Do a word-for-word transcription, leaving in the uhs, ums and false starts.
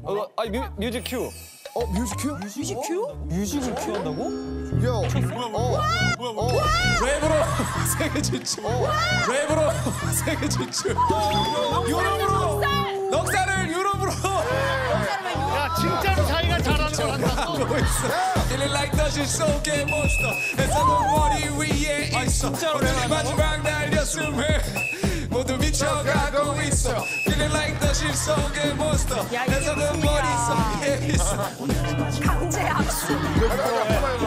어, 아니 뮤, 뮤직 큐. 어 뮤직 큐? 뮤직 큐? 뮤직을 큐한다고? 야, 어, 어, 랩으로 세계 진출. 랩으로 세계 진출. 유럽으로. 넉살을 유럽으로. 야 진짜로 자기가 잘하는 걸 한다. Feeling like 다시 속의 몬스터. 해상은 머리 위에 있어. 오늘이 마지막 날이었음에 모두 미쳐가고 있어. Feeling like 다시 속의 몬스터. 해상은 머리 속에 있어. 강제 악수. 해봐, 해봐, 해봐.